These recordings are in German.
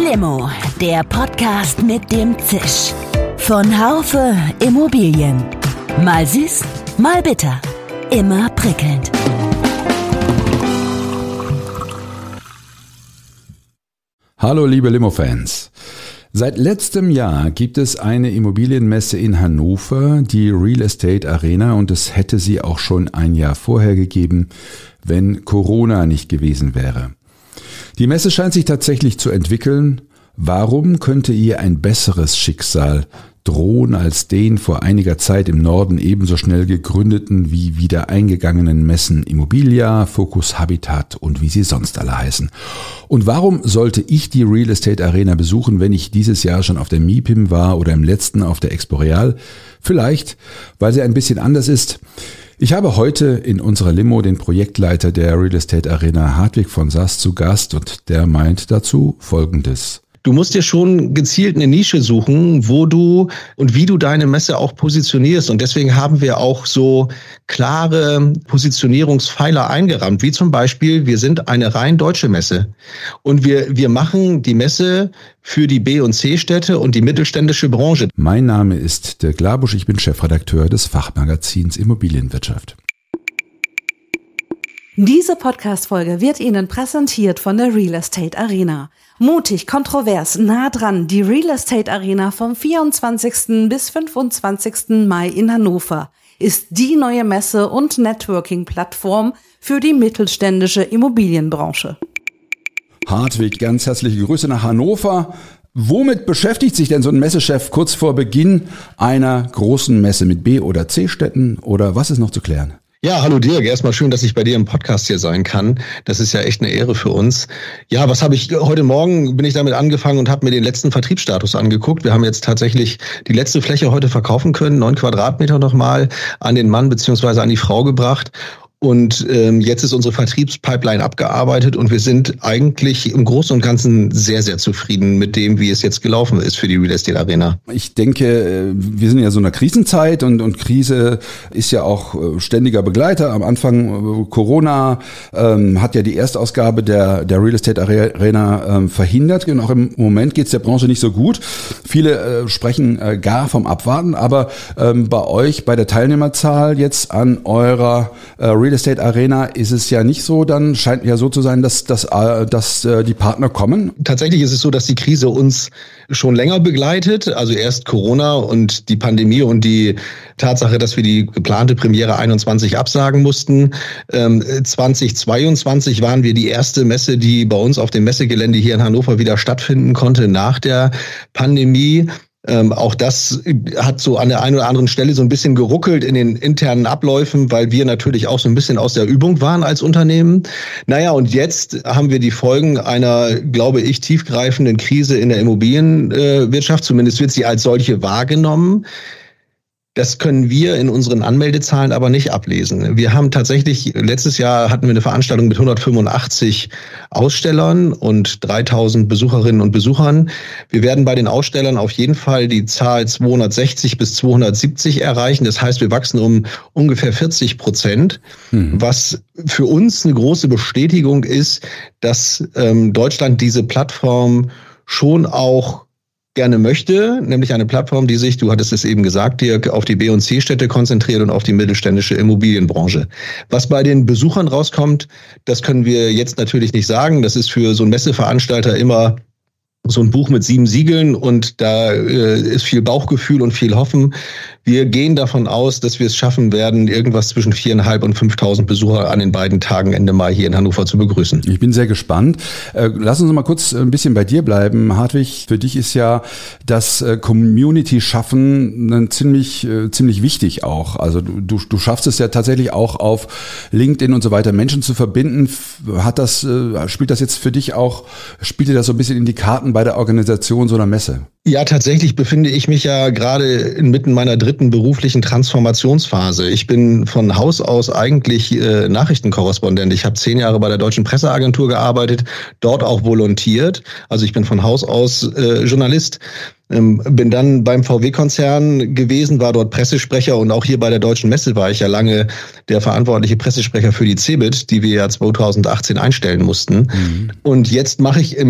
Limo, der Podcast mit dem Zisch. Von Haufe Immobilien. Mal süß, mal bitter. Immer prickelnd. Hallo liebe Limo-Fans. Seit letztem Jahr gibt es eine Immobilienmesse in Hannover, die Real Estate Arena, und es hätte sie auch schon ein Jahr vorher gegeben, wenn Corona nicht gewesen wäre. Die Messe scheint sich tatsächlich zu entwickeln. Warum könnte ihr ein besseres Schicksal drohen als den vor einiger Zeit im Norden ebenso schnell gegründeten wie wieder eingegangenen Messen Immobilia, Focus Habitat und wie sie sonst alle heißen? Und warum sollte ich die Real Estate Arena besuchen, wenn ich dieses Jahr schon auf der MIPIM war oder im letzten auf der Expo Real? Vielleicht, weil sie ein bisschen anders ist. Ich habe heute in unserer Limo den Projektleiter der Real Estate Arena, Hartwig von Sass, zu Gast, und der meint dazu Folgendes. Du musst dir schon gezielt eine Nische suchen, wo du und wie du deine Messe auch positionierst. Und deswegen haben wir auch so klare Positionierungspfeiler eingerammt, wie zum Beispiel, wir sind eine rein deutsche Messe. Und wir machen die Messe für die B- und C-Städte und die mittelständische Branche. Mein Name ist Dirk Labusch, ich bin Chefredakteur des Fachmagazins Immobilienwirtschaft. Diese Podcast-Folge wird Ihnen präsentiert von der Real Estate Arena. Mutig, kontrovers, nah dran, die Real Estate Arena vom 24. bis 25. Mai in Hannover ist die neue Messe- und Networking-Plattform für die mittelständische Immobilienbranche. Hartwig, ganz herzliche Grüße nach Hannover. Womit beschäftigt sich denn so ein Messechef kurz vor Beginn einer großen Messe mit B- oder C-Städten, oder was ist noch zu klären? Ja, hallo Dirk. Erstmal schön, dass ich bei dir im Podcast hier sein kann. Das ist ja echt eine Ehre für uns. Ja, was habe ich heute Morgen, bin ich damit angefangen und habe mir den letzten Vertriebsstatus angeguckt. Wir haben jetzt tatsächlich die letzte Fläche heute verkaufen können, 9 Quadratmeter nochmal an den Mann bzw. an die Frau gebracht. Und jetzt ist unsere Vertriebspipeline abgearbeitet und wir sind eigentlich im Großen und Ganzen sehr, sehr zufrieden mit dem, wie es jetzt gelaufen ist für die Real Estate Arena. Ich denke, wir sind ja so in einer Krisenzeit und Krise ist ja auch ständiger Begleiter. Am Anfang Corona hat ja die Erstausgabe der Real Estate Arena verhindert. Und auch im Moment geht es der Branche nicht so gut. Viele sprechen gar vom Abwarten, aber bei euch, bei der Teilnehmerzahl jetzt an eurer Real Estate Arena ist es ja nicht so, dann scheint ja so zu sein, dass die Partner kommen. Tatsächlich ist es so, dass die Krise uns schon länger begleitet, also erst Corona und die Pandemie und die Tatsache, dass wir die geplante Premiere 21 absagen mussten. 2022 waren wir die erste Messe, die bei uns auf dem Messegelände hier in Hannover wieder stattfinden konnte nach der Pandemie. Auch das hat so an der einen oder anderen Stelle so ein bisschen geruckelt in den internen Abläufen, weil wir natürlich auch so ein bisschen aus der Übung waren als Unternehmen. Naja, und jetzt haben wir die Folgen einer, glaube ich, tiefgreifenden Krise in der Immobilienwirtschaft. Zumindest wird sie als solche wahrgenommen. Das können wir in unseren Anmeldezahlen aber nicht ablesen. Wir haben tatsächlich, letztes Jahr hatten wir eine Veranstaltung mit 185 Ausstellern und 3000 Besucherinnen und Besuchern. Wir werden bei den Ausstellern auf jeden Fall die Zahl 260 bis 270 erreichen. Das heißt, wir wachsen um ungefähr 40%, was für uns eine große Bestätigung ist, dass Deutschland diese Plattform schon auch gerne möchte, nämlich eine Plattform, die sich, du hattest es eben gesagt, Dirk, auf die B- und C-Städte konzentriert und auf die mittelständische Immobilienbranche. Was bei den Besuchern rauskommt, das können wir jetzt natürlich nicht sagen. Das ist für so einen Messeveranstalter immer so ein Buch mit 7 Siegeln und da ist viel Bauchgefühl und viel Hoffen. Wir gehen davon aus, dass wir es schaffen werden, irgendwas zwischen 4.500 und 5.000 Besucher an den beiden Tagen Ende Mai hier in Hannover zu begrüßen. Ich bin sehr gespannt. Lass uns mal kurz ein bisschen bei dir bleiben, Hartwig. Für dich ist ja das Community-Schaffen ziemlich wichtig auch. Also du schaffst es ja tatsächlich auch auf LinkedIn und so weiter, Menschen zu verbinden. Spielt das jetzt für dich auch, spielt dir das so ein bisschen in die Karten bei der Organisation so einer Messe? Ja, tatsächlich befinde ich mich ja gerade inmitten meiner dritten beruflichen Transformationsphase. Ich bin von Haus aus eigentlich Nachrichtenkorrespondent. Ich habe 10 Jahre bei der Deutschen Presseagentur gearbeitet, dort auch volontiert. Also ich bin von Haus aus Journalist. Bin dann beim VW-Konzern gewesen, war dort Pressesprecher und auch hier bei der Deutschen Messe war ich ja lange der verantwortliche Pressesprecher für die CeBIT, die wir ja 2018 einstellen mussten. Und jetzt mache ich im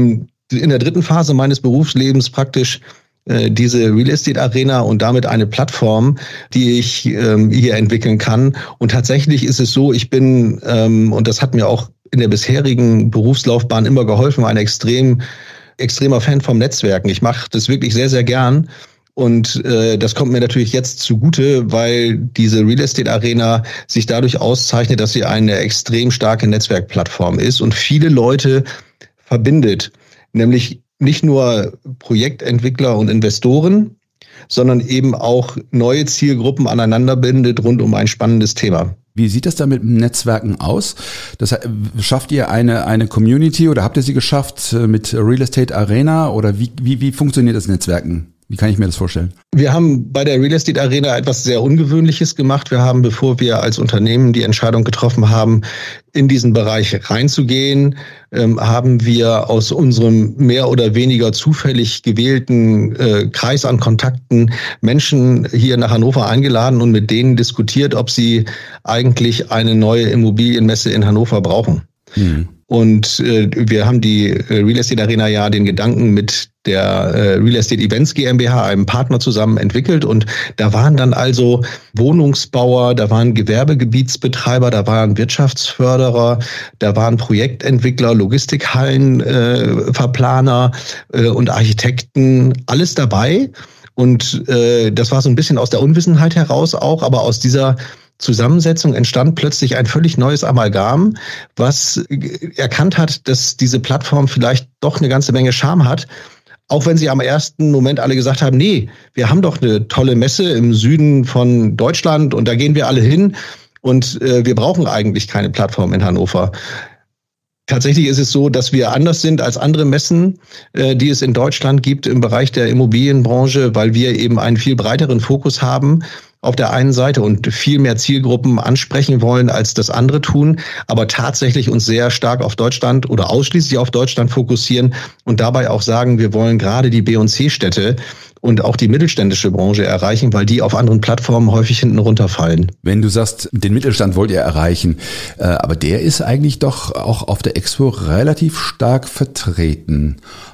in der dritten Phase meines Berufslebens praktisch diese Real Estate Arena und damit eine Plattform, die ich hier entwickeln kann. Und tatsächlich ist es so, ich bin, und das hat mir auch in der bisherigen Berufslaufbahn immer geholfen, ein extremer Fan vom Netzwerken. Ich mache das wirklich sehr, sehr gern. Und das kommt mir natürlich jetzt zugute, weil diese Real Estate Arena sich dadurch auszeichnet, dass sie eine extrem starke Netzwerkplattform ist und viele Leute verbindet. Nämlich nicht nur Projektentwickler und Investoren, sondern eben auch neue Zielgruppen aneinander bindet rund um ein spannendes Thema. Wie sieht das da mit Netzwerken aus? Schafft ihr eine Community oder habt ihr sie geschafft mit Real Estate Arena oder wie funktioniert das Netzwerken? Wie kann ich mir das vorstellen? Wir haben bei der Real Estate Arena etwas sehr Ungewöhnliches gemacht. Wir haben, bevor wir als Unternehmen die Entscheidung getroffen haben, in diesen Bereich reinzugehen, haben wir aus unserem mehr oder weniger zufällig gewählten Kreis an Kontakten Menschen hier nach Hannover eingeladen und mit denen diskutiert, ob sie eigentlich eine neue Immobilienmesse in Hannover brauchen. Und wir haben die Real Estate Arena ja den Gedanken mit der Real Estate Events GmbH, einem Partner, zusammen entwickelt. Und da waren dann also Wohnungsbauer, da waren Gewerbegebietsbetreiber, da waren Wirtschaftsförderer, da waren Projektentwickler, Logistikhallenverplaner und Architekten, alles dabei. Und das war so ein bisschen aus der Unwissenheit heraus auch, aber aus dieser Zusammensetzung entstand plötzlich ein völlig neues Amalgam, was erkannt hat, dass diese Plattform vielleicht doch eine ganze Menge Charme hat. Auch wenn sie am ersten Moment alle gesagt haben, nee, wir haben doch eine tolle Messe im Süden von Deutschland und da gehen wir alle hin und wir brauchen eigentlich keine Plattform in Hannover. Tatsächlich ist es so, dass wir anders sind als andere Messen, die es in Deutschland gibt im Bereich der Immobilienbranche, weil wir eben einen viel breiteren Fokus haben auf der einen Seite und viel mehr Zielgruppen ansprechen wollen, als das andere tun, aber tatsächlich uns sehr stark auf Deutschland oder ausschließlich auf Deutschland fokussieren und dabei auch sagen, wir wollen gerade die B- und C-Städte und auch die mittelständische Branche erreichen, weil die auf anderen Plattformen häufig hinten runterfallen. Wenn du sagst, den Mittelstand wollt ihr erreichen, aber der ist eigentlich doch auch auf der Expo relativ stark vertreten.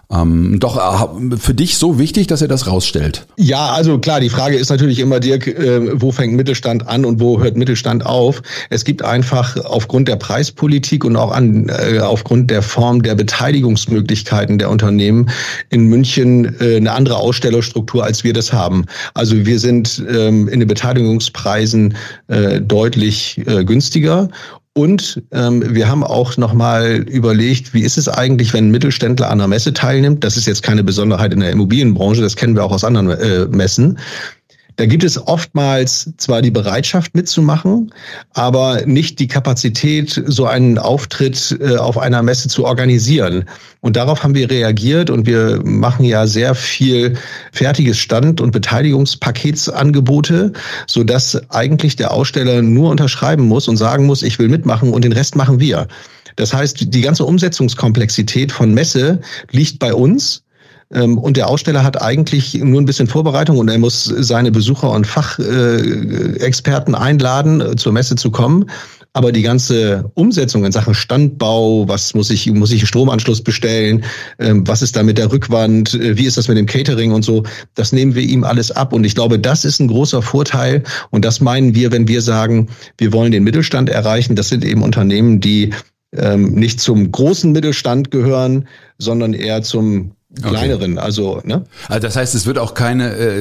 Doch für dich so wichtig, dass er das rausstellt? Ja, also klar, die Frage ist natürlich immer, Dirk, wo fängt Mittelstand an und wo hört Mittelstand auf? Es gibt einfach aufgrund der Preispolitik und auch aufgrund der Form der Beteiligungsmöglichkeiten der Unternehmen in München eine andere Ausstellerstruktur, als wir das haben. Also wir sind in den Beteiligungspreisen deutlich günstiger. Und wir haben auch nochmal überlegt, wie ist es eigentlich, wenn ein Mittelständler an einer Messe teilnimmt? Das ist jetzt keine Besonderheit in der Immobilienbranche, das kennen wir auch aus anderen Messen. Da gibt es oftmals zwar die Bereitschaft mitzumachen, aber nicht die Kapazität, so einen Auftritt auf einer Messe zu organisieren. Und darauf haben wir reagiert und wir machen ja sehr viel fertiges Stand- und Beteiligungspaketsangebote, sodass eigentlich der Aussteller nur unterschreiben muss und sagen muss, ich will mitmachen und den Rest machen wir. Das heißt, die ganze Umsetzungskomplexität von Messe liegt bei uns. Und der Aussteller hat eigentlich nur ein bisschen Vorbereitung und er muss seine Besucher und Fachexperten einladen, zur Messe zu kommen. Aber die ganze Umsetzung in Sachen Standbau, was muss ich einen Stromanschluss bestellen, was ist da mit der Rückwand, wie ist das mit dem Catering und so, das nehmen wir ihm alles ab. Und ich glaube, das ist ein großer Vorteil. Und das meinen wir, wenn wir sagen, wir wollen den Mittelstand erreichen. Das sind eben Unternehmen, die nicht zum großen Mittelstand gehören, sondern eher zum kleineren, okay. Also das heißt, es wird auch kein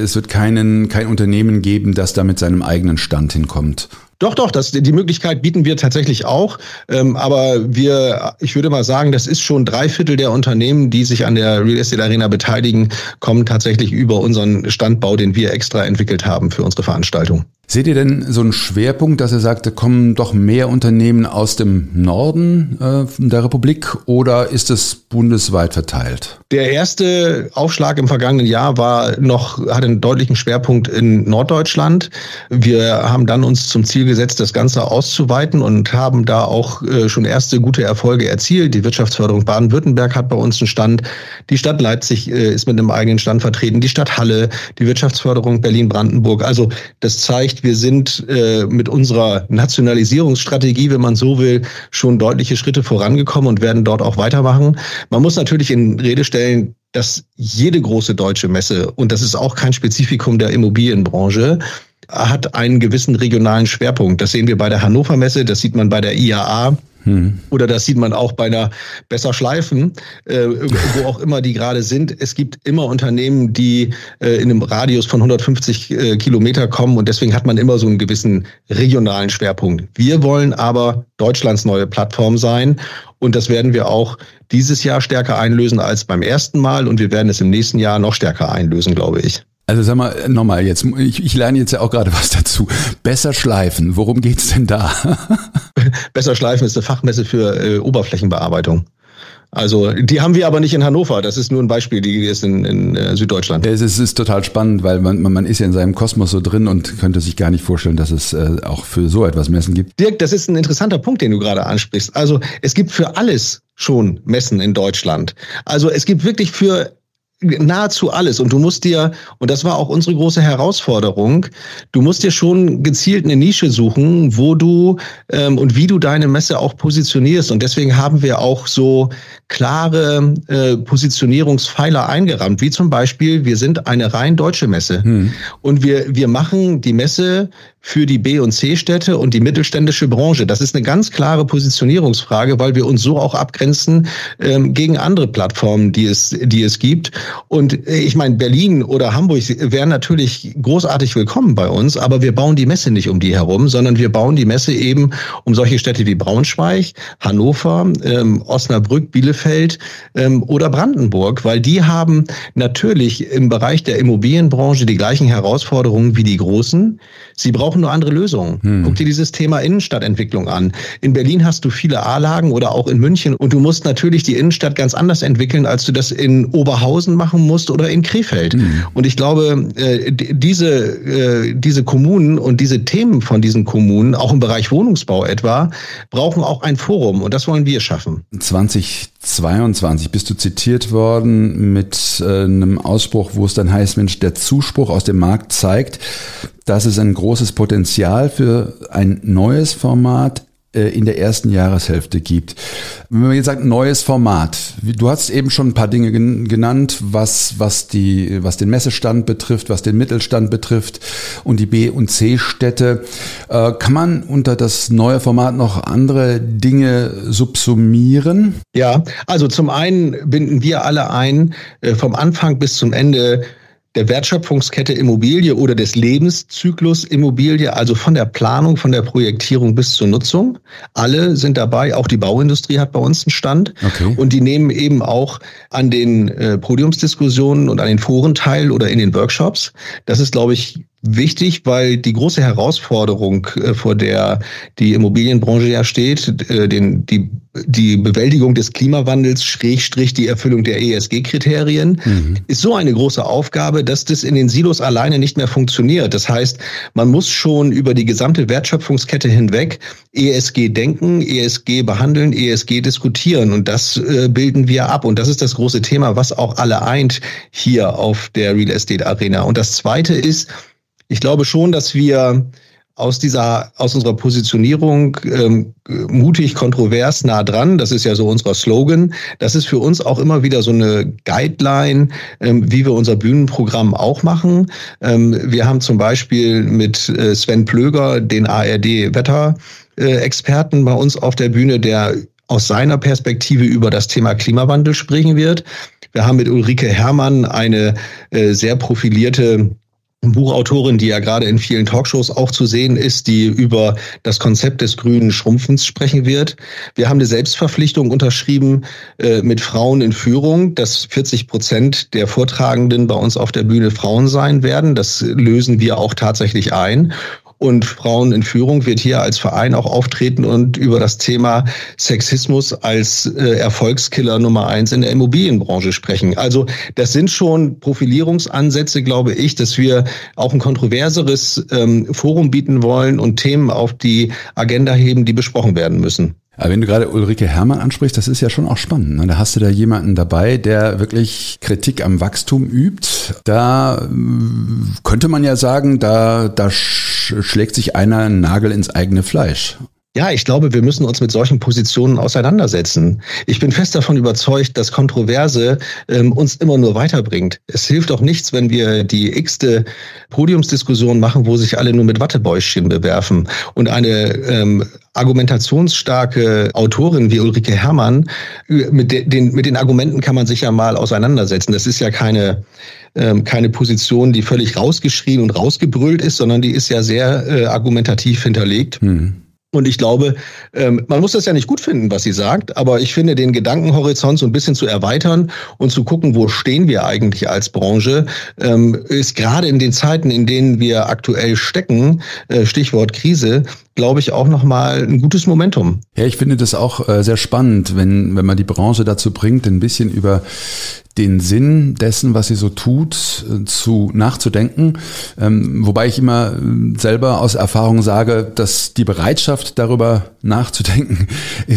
Unternehmen geben, das da mit seinem eigenen Stand hinkommt. Doch, die Möglichkeit bieten wir tatsächlich auch. Aber ich würde mal sagen, das ist schon 3/4 der Unternehmen, die sich an der Real Estate Arena beteiligen, kommen tatsächlich über unseren Standbau, den wir extra entwickelt haben für unsere Veranstaltung. Seht ihr denn so einen Schwerpunkt, dass ihr sagt, da kommen doch mehr Unternehmen aus dem Norden der Republik oder ist es bundesweit verteilt? Der erste Aufschlag im vergangenen Jahr hat einen deutlichen Schwerpunkt in Norddeutschland. Wir haben dann uns zum Ziel gesetzt, das Ganze auszuweiten und haben da auch schon erste gute Erfolge erzielt. Die Wirtschaftsförderung Baden-Württemberg hat bei uns einen Stand. Die Stadt Leipzig ist mit einem eigenen Stand vertreten. Die Stadt Halle, die Wirtschaftsförderung Berlin-Brandenburg. Also das zeigt, wir sind mit unserer Nationalisierungsstrategie, wenn man so will, schon deutliche Schritte vorangekommen und werden dort auch weitermachen. Man muss natürlich in Rede stellen, feststellen, dass jede große deutsche Messe, und das ist auch kein Spezifikum der Immobilienbranche, hat einen gewissen regionalen Schwerpunkt. Das sehen wir bei der Hannover Messe, das sieht man bei der IAA. Oder das sieht man auch bei einer Besser Schleifen, wo auch immer die gerade sind. Es gibt immer Unternehmen, die in einem Radius von 150 Kilometer kommen und deswegen hat man immer so einen gewissen regionalen Schwerpunkt. Wir wollen aber Deutschlands neue Plattform sein und das werden wir auch dieses Jahr stärker einlösen als beim ersten Mal und wir werden es im nächsten Jahr noch stärker einlösen, glaube ich. Also sag mal nochmal jetzt, ich lerne jetzt ja auch gerade was dazu. Besser Schleifen, worum geht's denn da? Besser Schleifen ist eine Fachmesse für Oberflächenbearbeitung. Also die haben wir aber nicht in Hannover, das ist nur ein Beispiel, die ist in Süddeutschland. Es ist total spannend, weil man ist ja in seinem Kosmos so drin und könnte sich gar nicht vorstellen, dass es auch für so etwas Messen gibt. Dirk, das ist ein interessanter Punkt, den du gerade ansprichst. Also es gibt für alles schon Messen in Deutschland. Also es gibt wirklich für nahezu alles und du musst dir, und das war auch unsere große Herausforderung, du musst dir schon gezielt eine Nische suchen, wo du und wie du deine Messe auch positionierst und deswegen haben wir auch so klare Positionierungspfeiler eingerammt, wie zum Beispiel, wir sind eine rein deutsche Messe und wir machen die Messe für die B- und C-Städte und die mittelständische Branche. Das ist eine ganz klare Positionierungsfrage, weil wir uns so auch abgrenzen gegen andere Plattformen, die es gibt. Und ich meine, Berlin oder Hamburg wären natürlich großartig willkommen bei uns, aber wir bauen die Messe nicht um die herum, sondern wir bauen die Messe eben um solche Städte wie Braunschweig, Hannover, Osnabrück, Bielefeld oder Brandenburg, weil die haben natürlich im Bereich der Immobilienbranche die gleichen Herausforderungen wie die Großen. Sie brauchen nur andere Lösungen. Guck dir dieses Thema Innenstadtentwicklung an. In Berlin hast du viele A-Lagen oder auch in München und du musst natürlich die Innenstadt ganz anders entwickeln, als du das in Oberhausen machen musst oder in Krefeld. Und ich glaube, diese Kommunen und diese Themen von diesen Kommunen, auch im Bereich Wohnungsbau etwa, brauchen auch ein Forum und das wollen wir schaffen. 2022 bist du zitiert worden mit einem Ausspruch, wo es dann heißt, Mensch, der Zuspruch aus dem Markt zeigt, dass es ein großes Potenzial für ein neues Format in der ersten Jahreshälfte gibt. Wenn man jetzt sagt, neues Format, du hast eben schon ein paar Dinge genannt, was den Messestand betrifft, was den Mittelstand betrifft und die B- und C-Städte. Kann man unter das neue Format noch andere Dinge subsumieren? Ja, also zum einen binden wir alle ein, vom Anfang bis zum Ende der Wertschöpfungskette Immobilie oder des Lebenszyklus Immobilie, also von der Planung, von der Projektierung bis zur Nutzung. Alle sind dabei, auch die Bauindustrie hat bei uns einen Stand. Okay. Und die nehmen eben auch an den Podiumsdiskussionen und an den Foren teil oder in den Workshops. Das ist, glaube ich, wichtig, weil die große Herausforderung, vor der die Immobilienbranche ja steht, die Bewältigung des Klimawandels, Schrägstrich die Erfüllung der ESG-Kriterien, ist so eine große Aufgabe, dass das in den Silos alleine nicht mehr funktioniert. Das heißt, man muss schon über die gesamte Wertschöpfungskette hinweg ESG denken, ESG behandeln, ESG diskutieren und das bilden wir ab. Und das ist das große Thema, was auch alle eint hier auf der Real Estate Arena. Und das Zweite ist, ich glaube schon, dass wir aus unserer Positionierung mutig, kontrovers, nah dran, das ist ja so unser Slogan, das ist für uns auch immer wieder so eine Guideline, wie wir unser Bühnenprogramm auch machen. Wir haben zum Beispiel mit Sven Plöger, den ARD-Wetter-Experten bei uns auf der Bühne, der aus seiner Perspektive über das Thema Klimawandel sprechen wird. Wir haben mit Ulrike Herrmann eine sehr profilierte Buchautorin, die ja gerade in vielen Talkshows auch zu sehen ist, die über das Konzept des grünen Schrumpfens sprechen wird. Wir haben eine Selbstverpflichtung unterschrieben mit Frauen in Führung, dass 40% der Vortragenden bei uns auf der Bühne Frauen sein werden. Das lösen wir auch tatsächlich ein. Und Frauen in Führung wird hier als Verein auch auftreten und über das Thema Sexismus als Erfolgskiller Nummer 1 in der Immobilienbranche sprechen. Also das sind schon Profilierungsansätze, glaube ich, dass wir auch ein kontroverseres Forum bieten wollen und Themen auf die Agenda heben, die besprochen werden müssen. Aber wenn du gerade Ulrike Herrmann ansprichst, das ist ja schon auch spannend. Ne? Da hast du da jemanden dabei, der wirklich Kritik am Wachstum übt. Da könnte man ja sagen, da schlägt sich einer einen Nagel ins eigene Fleisch. Ja, ich glaube, wir müssen uns mit solchen Positionen auseinandersetzen. Ich bin fest davon überzeugt, dass Kontroverse uns immer nur weiterbringt. Es hilft auch nichts, wenn wir die x-te Podiumsdiskussion machen, wo sich alle nur mit Wattebäuschen bewerfen. Und eine argumentationsstarke Autorin wie Ulrike Herrmann, mit den Argumenten kann man sich ja mal auseinandersetzen. Das ist ja keine Position, die völlig rausgeschrien und rausgebrüllt ist, sondern die ist ja sehr argumentativ hinterlegt. Und ich glaube, man muss das ja nicht gut finden, was sie sagt, aber ich finde, den Gedankenhorizont so ein bisschen zu erweitern und zu gucken, wo stehen wir eigentlich als Branche, ist gerade in den Zeiten, in denen wir aktuell stecken, Stichwort Krise, glaube ich, auch nochmal ein gutes Momentum. Ja, ich finde das auch sehr spannend, wenn man die Branche dazu bringt, ein bisschen über den Sinn dessen, was sie so tut, nachzudenken. Wobei ich immer selber aus Erfahrung sage, dass die Bereitschaft, darüber nachzudenken,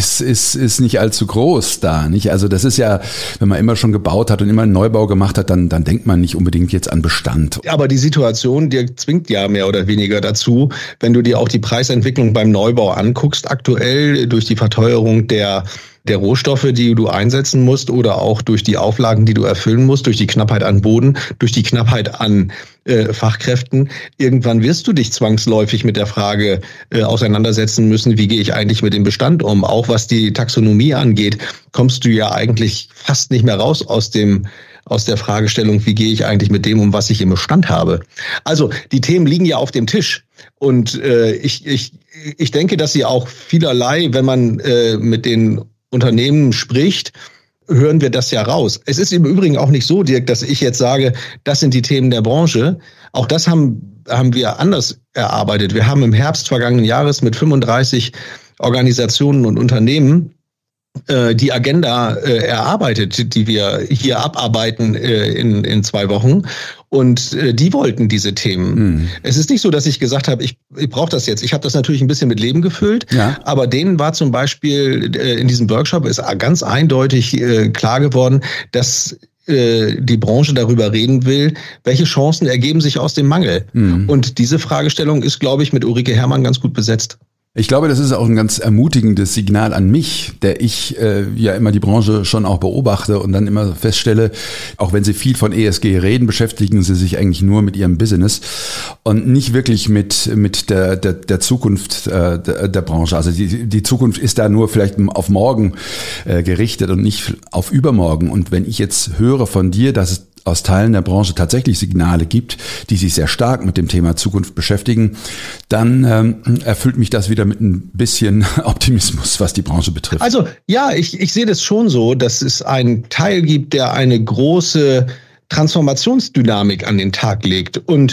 ist nicht allzu groß da, nicht? Also das ist ja, wenn man immer schon gebaut hat und immer einen Neubau gemacht hat, dann denkt man nicht unbedingt jetzt an Bestand. Aber die Situation, die zwingt ja mehr oder weniger dazu, wenn du dir auch die Preisentwicklung beim Neubau anguckst, aktuell durch die Verteuerung der Rohstoffe, die du einsetzen musst oder auch durch die Auflagen, die du erfüllen musst, durch die Knappheit an Boden, durch die Knappheit an Fachkräften. Irgendwann wirst du dich zwangsläufig mit der Frage auseinandersetzen müssen, wie gehe ich eigentlich mit dem Bestand um? Auch was die Taxonomie angeht, kommst du ja eigentlich fast nicht mehr raus aus der Fragestellung, wie gehe ich eigentlich mit dem um, was ich im Bestand habe. Also die Themen liegen ja auf dem Tisch. Und ich denke, dass sie auch vielerlei, wenn man mit den Unternehmen spricht, hören wir das ja raus. Es ist im Übrigen auch nicht so, Dirk, dass ich jetzt sage, das sind die Themen der Branche. Auch das haben wir anders erarbeitet. Wir haben im Herbst vergangenen Jahres mit 35 Organisationen und Unternehmen die Agenda erarbeitet, die wir hier abarbeiten in 2 Wochen. Und die wollten diese Themen. Es ist nicht so, dass ich gesagt habe, ich brauche das jetzt. Ich habe das natürlich ein bisschen mit Leben gefüllt. Ja. Aber denen war zum Beispiel in diesem Workshop ist ganz eindeutig klar geworden, dass die Branche darüber reden will, welche Chancen ergeben sich aus dem Mangel. Und diese Fragestellung ist, glaube ich, mit Ulrike Herrmann ganz gut besetzt. Ich glaube, das ist auch ein ganz ermutigendes Signal an mich, der ich ja immer die Branche schon auch beobachte und dann immer feststelle, auch wenn sie viel von ESG reden, beschäftigen sie sich eigentlich nur mit ihrem Business und nicht wirklich mit der Zukunft der Branche. Also die Zukunft ist da nur vielleicht auf morgen gerichtet und nicht auf übermorgen. Und wenn ich jetzt höre von dir, dass es aus Teilen der Branche tatsächlich Signale gibt, die sich sehr stark mit dem Thema Zukunft beschäftigen, dann erfüllt mich das wieder mit ein bisschen Optimismus, was die Branche betrifft. Also ja, ich sehe das schon so, dass es einen Teil gibt, der eine große Transformationsdynamik an den Tag legt. Und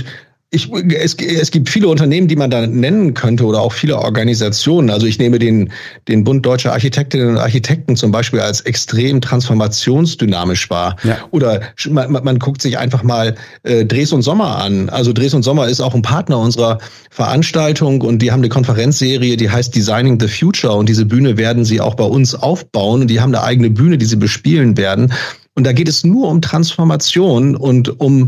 es gibt viele Unternehmen, die man da nennen könnte oder auch viele Organisationen. Also ich nehme den Bund Deutscher Architektinnen und Architekten zum Beispiel als extrem transformationsdynamisch wahr. Ja. Oder man guckt sich einfach mal Dres und Sommer an. Also Dres und Sommer ist auch ein Partner unserer Veranstaltung und die haben eine Konferenzserie, die heißt Designing the Future und diese Bühne werden sie auch bei uns aufbauen und die haben eine eigene Bühne, die sie bespielen werden. Und da geht es nur um Transformation und um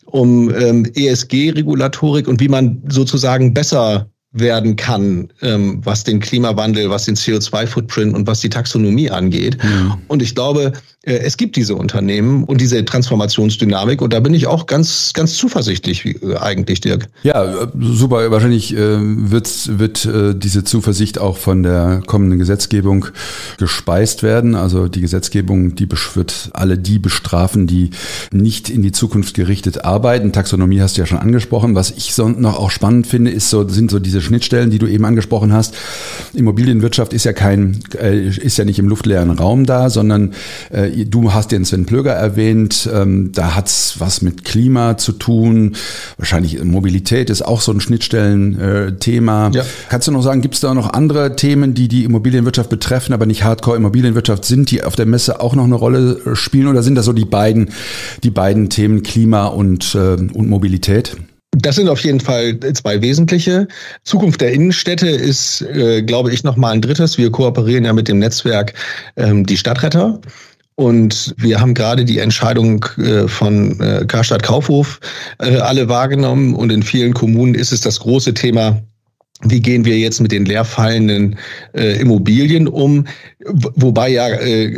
ESG-Regulatorik und wie man sozusagen besser werden kann, was den Klimawandel, was den CO2-Footprint und was die Taxonomie angeht. Und ich glaube, es gibt diese Unternehmen und diese Transformationsdynamik und da bin ich auch ganz, ganz zuversichtlich eigentlich, Dirk. Ja, super. Wahrscheinlich wird diese Zuversicht auch von der kommenden Gesetzgebung gespeist werden. Also die Gesetzgebung, die wird alle die bestrafen, die nicht in die Zukunft gerichtet arbeiten. Taxonomie hast du ja schon angesprochen. Was ich so noch auch spannend finde, sind so diese Schnittstellen, die du eben angesprochen hast. Immobilienwirtschaft ist ja nicht im luftleeren Raum da, sondern du hast den Sven Plöger erwähnt, da hat's was mit Klima zu tun, wahrscheinlich Mobilität ist auch so ein Schnittstellen-Thema. Ja. Kannst du noch sagen, gibt es da noch andere Themen, die Immobilienwirtschaft betreffen, aber nicht Hardcore-Immobilienwirtschaft sind, die auf der Messe auch noch eine Rolle spielen oder sind das so die beiden Themen Klima und Mobilität? Das sind auf jeden Fall 2 wesentliche. Zukunft der Innenstädte ist, glaube ich, nochmal ein drittes. Wir kooperieren ja mit dem Netzwerk Die Stadtretter. Und wir haben gerade die Entscheidung von Karstadt Kaufhof alle wahrgenommen. Und in vielen Kommunen ist es das große Thema wie gehen wir jetzt mit den leerfallenden Immobilien um, wobei ja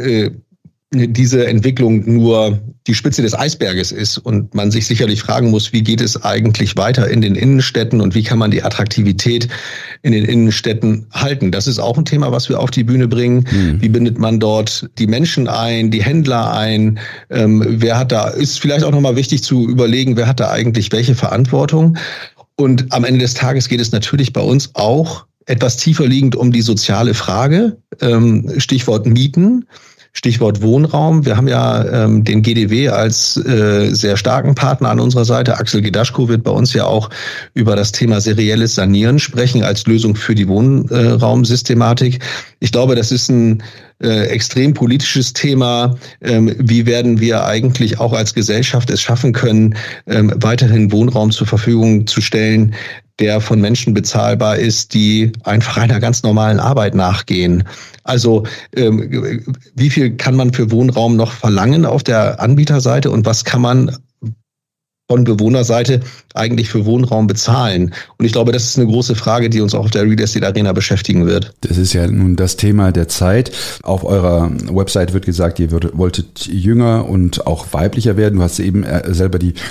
diese Entwicklung nur die Spitze des Eisberges ist und man sich sicherlich fragen muss, wie geht es eigentlich weiter in den Innenstädten und wie kann man die Attraktivität in den Innenstädten halten. Das ist auch ein Thema, was wir auf die Bühne bringen. Wie bindet man dort die Menschen ein, die Händler ein? Ist vielleicht auch nochmal wichtig zu überlegen, wer hat da eigentlich welche Verantwortung? Und am Ende des Tages geht es natürlich bei uns auch etwas tiefer liegend um die soziale Frage, Stichwort Mieten. Stichwort Wohnraum. Wir haben ja den GDW als sehr starken Partner an unserer Seite. Axel Gedaschko wird bei uns ja auch über das Thema serielles Sanieren sprechen als Lösung für die Wohnraumsystematik. Ich glaube, das ist ein extrem politisches Thema. Wie werden wir eigentlich auch als Gesellschaft es schaffen können, weiterhin Wohnraum zur Verfügung zu stellen, der von Menschen bezahlbar ist, die einfach einer ganz normalen Arbeit nachgehen. Also wie viel kann man für Wohnraum noch verlangen auf der Anbieterseite und was kann man von Bewohnerseite eigentlich für Wohnraum bezahlen? Und ich glaube, das ist eine große Frage, die uns auch auf der Real Estate Arena beschäftigen wird. Das ist ja nun das Thema der Zeit. Auf eurer Website wird gesagt, ihr wolltet jünger und auch weiblicher werden. Du hast eben selber die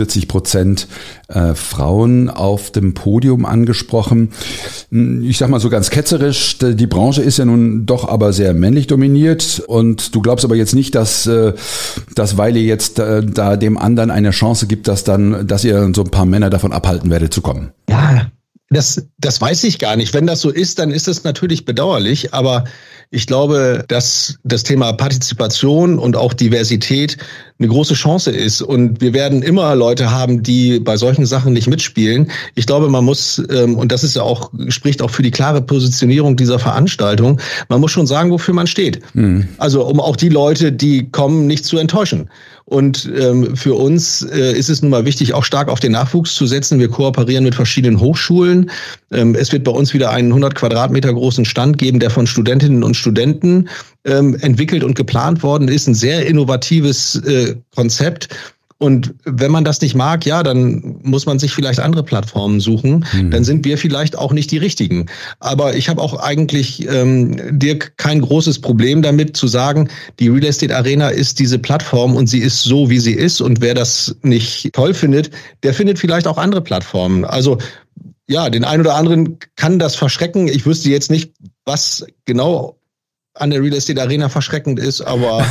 40% Frauen auf dem Podium angesprochen. Ich sag mal so ganz ketzerisch, die Branche ist ja nun doch aber sehr männlich dominiert und du glaubst aber jetzt nicht, dass weil ihr jetzt da dem anderen eine Chance gibt, dass ihr so ein paar Männer davon abhalten werdet zu kommen. Ja, das weiß ich gar nicht. Wenn das so ist, dann ist es natürlich bedauerlich, aber ich glaube, dass das Thema Partizipation und auch Diversität eine große Chance ist. Und wir werden immer Leute haben, die bei solchen Sachen nicht mitspielen. Ich glaube, man muss, und das ist ja auch, spricht auch für die klare Positionierung dieser Veranstaltung, man muss schon sagen, wofür man steht. Also um auch die Leute, die kommen, nicht zu enttäuschen. Und für uns ist es nun mal wichtig, auch stark auf den Nachwuchs zu setzen. Wir kooperieren mit verschiedenen Hochschulen. Es wird bei uns wieder einen 100 Quadratmeter großen Stand geben, der von Studentinnen und Studenten entwickelt und geplant worden ist. Ein sehr innovatives Konzept. Und wenn man das nicht mag, ja, dann muss man sich vielleicht andere Plattformen suchen. Dann sind wir vielleicht auch nicht die richtigen. Aber ich habe auch eigentlich, Dirk, kein großes Problem damit zu sagen, die Real Estate Arena ist diese Plattform und sie ist so, wie sie ist. Und wer das nicht toll findet, der findet vielleicht auch andere Plattformen. Also ja, den einen oder anderen kann das verschrecken. Ich wüsste jetzt nicht, was genau an der Real Estate Arena verschreckend ist, aber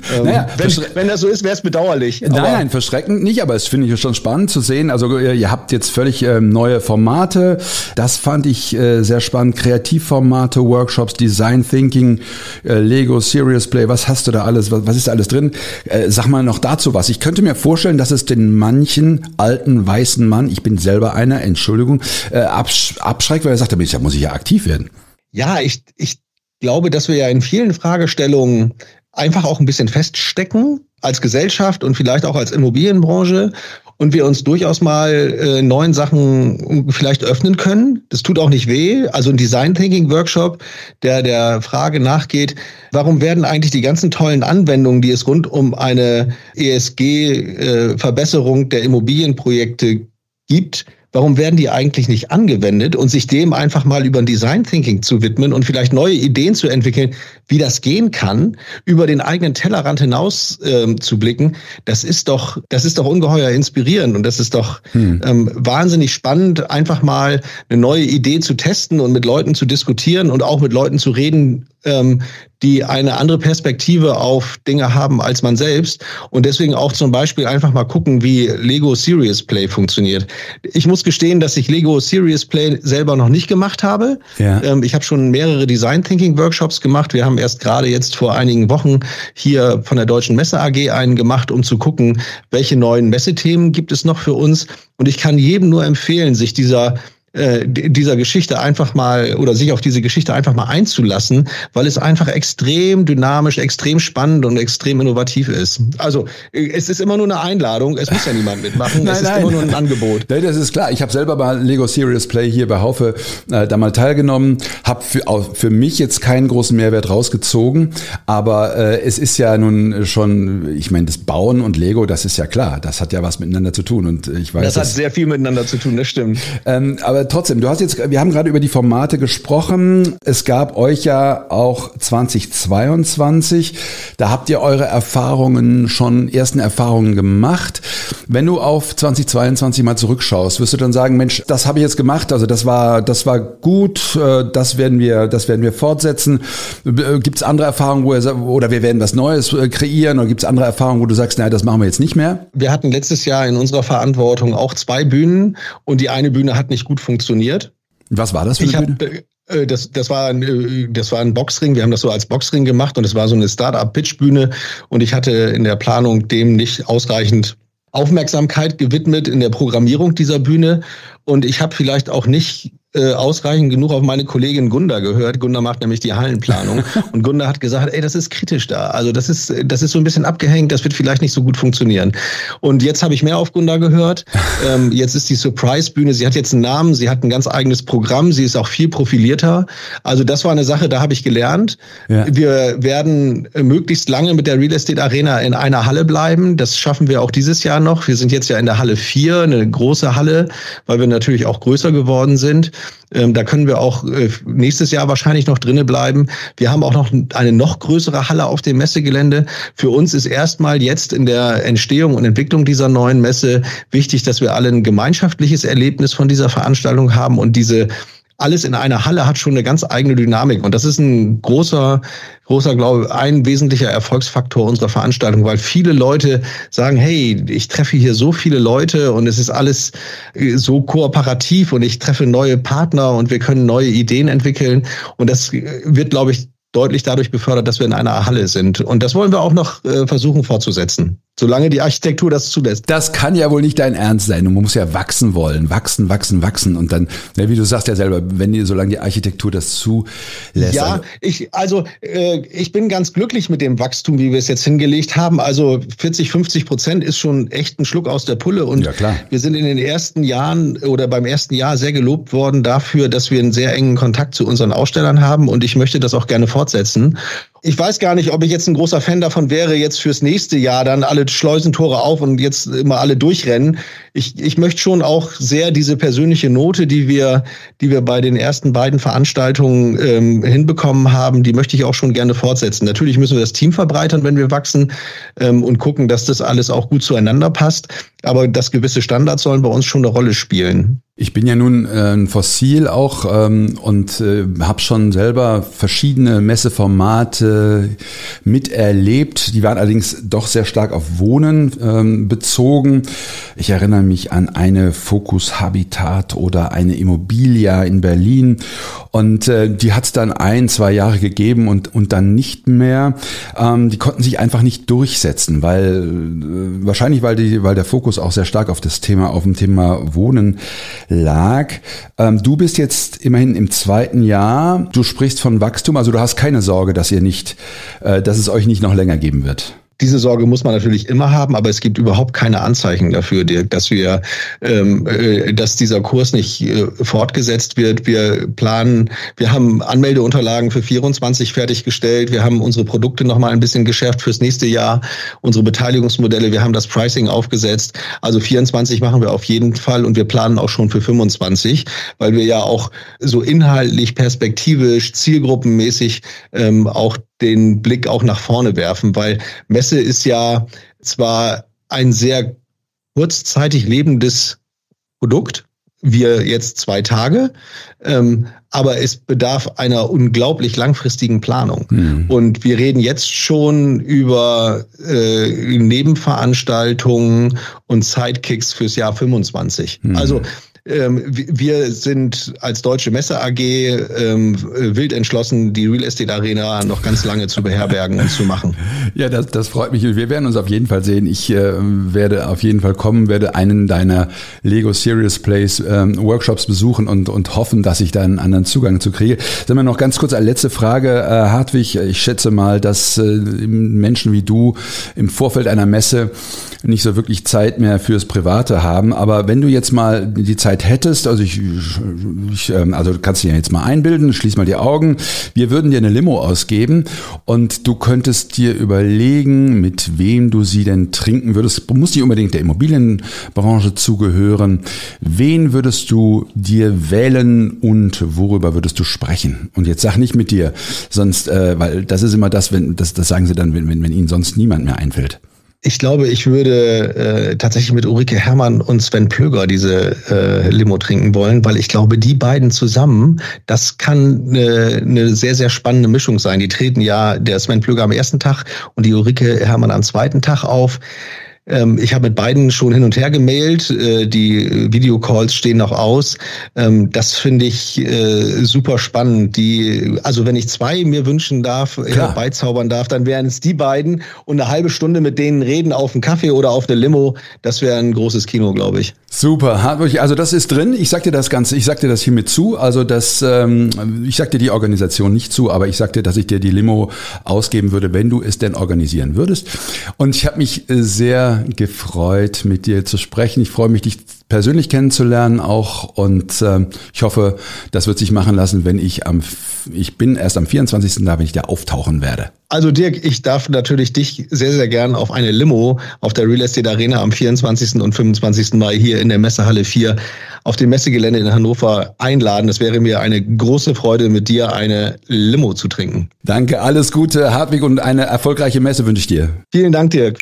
wenn das so ist, wäre es bedauerlich. Nein, verschreckend nicht, aber es finde ich schon spannend zu sehen. Also ihr habt jetzt völlig neue Formate. Das fand ich sehr spannend. Kreativformate, Workshops, Design Thinking, Lego, Serious Play. Was hast du da alles? Was ist da alles drin? Sag mal noch dazu was. Ich könnte mir vorstellen, dass es den manchen alten weißen Mann, ich bin selber einer, Entschuldigung, abschreckt, weil er sagt, da muss ich ja aktiv werden. Ja, ich glaube, dass wir ja in vielen Fragestellungen einfach auch ein bisschen feststecken als Gesellschaft und vielleicht auch als Immobilienbranche und wir uns durchaus mal neuen Sachen vielleicht öffnen können. Das tut auch nicht weh. Also ein Design Thinking Workshop, der Frage nachgeht, warum werden eigentlich die ganzen tollen Anwendungen, die es rund um eine ESG-Verbesserung der Immobilienprojekte gibt, warum werden die eigentlich nicht angewendet und sich dem einfach mal über ein Design Thinking zu widmen und vielleicht neue Ideen zu entwickeln, wie das gehen kann, über den eigenen Tellerrand hinaus zu blicken, das ist doch ungeheuer inspirierend und das ist doch wahnsinnig spannend, einfach mal eine neue Idee zu testen und mit Leuten zu diskutieren und auch mit Leuten zu reden, die eine andere Perspektive auf Dinge haben als man selbst und deswegen auch zum Beispiel einfach mal gucken, wie Lego Serious Play funktioniert. Ich muss gestehen, dass ich Lego Serious Play selber noch nicht gemacht habe. Ja. Ich habe schon mehrere Design Thinking Workshops gemacht. Wir haben erst gerade jetzt vor einigen Wochen hier von der Deutschen Messe AG einen gemacht, um zu gucken, welche neuen Messethemen gibt es noch für uns. Und ich kann jedem nur empfehlen, sich dieser Geschichte einfach mal oder sich auf diese Geschichte einfach mal einzulassen, weil es einfach extrem dynamisch, extrem spannend und extrem innovativ ist. Also es ist immer nur eine Einladung, es muss ja niemand mitmachen, es ist immer nur ein Angebot. Nein, das ist klar. Ich habe selber bei Lego Serious Play hier bei Haufe da mal teilgenommen, habe für mich jetzt keinen großen Mehrwert rausgezogen, aber es ist ja nun schon, ich meine, das Bauen und Lego, das ist ja klar, das hat ja was miteinander zu tun und ich weiß. Das hat sehr viel miteinander zu tun, das stimmt. Aber trotzdem, wir haben gerade über die Formate gesprochen. Es gab euch ja auch 2022. Da habt ihr eure ersten Erfahrungen gemacht. Wenn du auf 2022 mal zurückschaust, wirst du dann sagen, Mensch, das habe ich jetzt gemacht, also das war gut, das werden wir fortsetzen. Gibt es andere Erfahrungen, oder wir werden was Neues kreieren, oder gibt es andere Erfahrungen, wo du sagst, naja, das machen wir jetzt nicht mehr? Wir hatten letztes Jahr in unserer Verantwortung auch 2 Bühnen und die eine Bühne hat nicht gut funktioniert. Was war das für eine Bühne? Das war ein Boxring. Wir haben das so als Boxring gemacht und es war so eine Start-up-Pitch-Bühne und ich hatte in der Planung dem nicht ausreichend Aufmerksamkeit gewidmet in der Programmierung dieser Bühne und ich habe vielleicht auch nicht ausreichend genug auf meine Kollegin Gunda gehört. Gunda macht nämlich die Hallenplanung und Gunda hat gesagt, das ist kritisch da. Also das ist so ein bisschen abgehängt, das wird vielleicht nicht so gut funktionieren. Und jetzt habe ich mehr auf Gunda gehört. Jetzt ist die Surprise-Bühne, sie hat jetzt einen Namen, sie hat ein ganz eigenes Programm, sie ist auch viel profilierter. Also das war eine Sache, da habe ich gelernt. Ja. Wir werden möglichst lange mit der Real Estate Arena in einer Halle bleiben. Das schaffen wir auch dieses Jahr noch. Wir sind jetzt ja in der Halle 4, eine große Halle, weil wir natürlich auch größer geworden sind. Da können wir auch nächstes Jahr wahrscheinlich noch drinnen bleiben. Wir haben auch noch eine noch größere Halle auf dem Messegelände. Für uns ist erstmal jetzt in der Entstehung und Entwicklung dieser neuen Messe wichtig, dass wir alle ein gemeinschaftliches Erlebnis von dieser Veranstaltung haben und alles in einer Halle hat schon eine ganz eigene Dynamik. Und das ist ein großer, glaube ich, ein wesentlicher Erfolgsfaktor unserer Veranstaltung, weil viele Leute sagen, hey, ich treffe hier so viele Leute und es ist alles so kooperativ und ich treffe neue Partner und wir können neue Ideen entwickeln. Und das wird, glaube ich, deutlich dadurch befördert, dass wir in einer Halle sind. Und das wollen wir auch noch versuchen fortzusetzen, solange die Architektur das zulässt. Das kann ja wohl nicht dein Ernst sein. Man muss ja wachsen wollen. Wachsen. Und dann, wie du sagst ja selber, solange die Architektur das zulässt. Ja, ich bin ganz glücklich mit dem Wachstum, wie wir es jetzt hingelegt haben. Also 40-50% ist schon echt ein Schluck aus der Pulle. Und ja, klar. Wir sind in den ersten Jahren oder beim ersten Jahr sehr gelobt worden dafür, dass wir einen sehr engen Kontakt zu unseren Ausstellern haben. Und ich möchte das auch gerne fortsetzen. Ich weiß gar nicht, ob ich jetzt ein großer Fan davon wäre, jetzt fürs nächste Jahr dann alle Schleusentore auf und jetzt immer alle durchrennen. Ich möchte schon auch sehr diese persönliche Note, die wir bei den ersten beiden Veranstaltungen hinbekommen haben, die möchte ich auch schon gerne fortsetzen. Natürlich müssen wir das Team verbreitern, wenn wir wachsen und gucken, dass das alles auch gut zueinander passt. Aber dass gewisse Standards sollen bei uns schon eine Rolle spielen. Ich bin ja nun ein Fossil auch und habe schon selber verschiedene Messeformate miterlebt. Die waren allerdings doch sehr stark auf Wohnen bezogen. Ich erinnere mich an eine Focus Habitat oder eine Immobilia in Berlin und die hat es dann 1-2 Jahre gegeben und dann nicht mehr. Die konnten sich einfach nicht durchsetzen, wahrscheinlich weil der Fokus auch sehr stark auf dem Thema Wohnen lag. Du bist jetzt immerhin im 2. Jahr. Du sprichst von Wachstum, also du hast keine Sorge, dass es euch nicht noch länger geben wird. Diese Sorge muss man natürlich immer haben, aber es gibt überhaupt keine Anzeichen dafür, dass dieser Kurs nicht fortgesetzt wird. Wir haben Anmeldeunterlagen für 24 fertiggestellt. Wir haben unsere Produkte noch mal ein bisschen geschärft fürs nächste Jahr. Unsere Beteiligungsmodelle, wir haben das Pricing aufgesetzt. Also 24 machen wir auf jeden Fall und wir planen auch schon für 25, weil wir ja auch so inhaltlich, perspektivisch, zielgruppenmäßig auch den Blick auch nach vorne werfen, weil Messe ist ja zwar ein sehr kurzzeitig lebendes Produkt, wir jetzt 2 Tage, aber es bedarf einer unglaublich langfristigen Planung. Mhm. Und wir reden jetzt schon über Nebenveranstaltungen und Sidekicks fürs Jahr 25. Mhm. Also wir sind als Deutsche Messe AG wild entschlossen, die Real Estate Arena noch ganz lange zu beherbergen und zu machen. Ja, das freut mich. Wir werden uns auf jeden Fall sehen. Ich werde auf jeden Fall kommen, werde einen deiner Lego Serious Plays Workshops besuchen und hoffen, dass ich da einen anderen Zugang zu kriege. Sagen wir noch ganz kurz als letzte Frage, Hartwig. Ich schätze mal, dass Menschen wie du im Vorfeld einer Messe nicht so wirklich Zeit mehr fürs Private haben. Aber wenn du jetzt mal die Zeit Zeit hättest, also also du kannst dich ja jetzt mal einbilden, schließ mal die Augen, wir würden dir eine Limo ausgeben und du könntest dir überlegen, mit wem du sie denn trinken würdest. Du musst nicht unbedingt der Immobilienbranche zugehören. Wen würdest du dir wählen und worüber würdest du sprechen? Und jetzt sag nicht mit dir, sonst, weil das ist immer das sagen sie dann, wenn ihnen sonst niemand mehr einfällt. Ich glaube, ich würde tatsächlich mit Ulrike Herrmann und Sven Plöger diese Limo trinken wollen, weil ich glaube, die beiden zusammen, das kann eine sehr, sehr spannende Mischung sein. Die treten ja, der Sven Plöger am ersten Tag und die Ulrike Herrmann am zweiten Tag auf. Ich habe mit beiden schon hin und her gemailt, die Videocalls stehen noch aus. Das finde ich super spannend. Also wenn ich zwei mir wünschen darf, beizaubern darf, dann wären es die beiden und eine halbe Stunde mit denen reden auf einen Kaffee oder auf eine Limo, das wäre ein großes Kino, glaube ich. Super, also das ist drin. Ich sag dir das hiermit zu. Also ich sag dir die Organisation nicht zu, aber ich sag dir, dass ich dir die Limo ausgeben würde, wenn du es denn organisieren würdest. Und ich habe mich sehr gefreut, mit dir zu sprechen. Ich freue mich, dich persönlich kennenzulernen auch und ich hoffe, das wird sich machen lassen, wenn ich bin erst am 24. da, wenn ich da auftauchen werde. Also Dirk, ich darf natürlich dich sehr, sehr gern auf eine Limo auf der Real Estate Arena am 24. und 25. Mai hier in der Messehalle 4 auf dem Messegelände in Hannover einladen. Es wäre mir eine große Freude, mit dir eine Limo zu trinken. Danke, alles Gute, Hartwig, und eine erfolgreiche Messe wünsche ich dir. Vielen Dank, Dirk.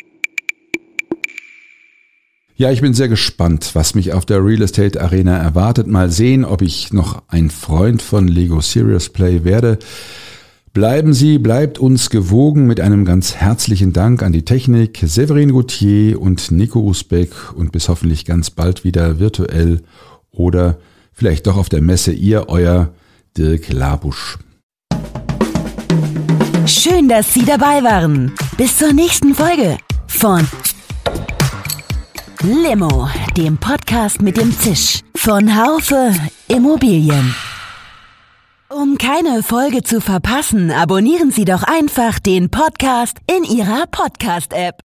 Ja, ich bin sehr gespannt, was mich auf der Real Estate Arena erwartet. Mal sehen, ob ich noch ein Freund von Lego Serious Play werde. Bleibt uns gewogen mit einem ganz herzlichen Dank an die Technik, Severin Gauthier und Nico Usbeck und bis hoffentlich ganz bald wieder virtuell oder vielleicht doch auf der Messe, euer Dirk Labusch. Schön, dass Sie dabei waren. Bis zur nächsten Folge von Limo, dem Podcast mit dem Zisch von Haufe Immobilien. Um keine Folge zu verpassen, abonnieren Sie doch einfach den Podcast in Ihrer Podcast-App.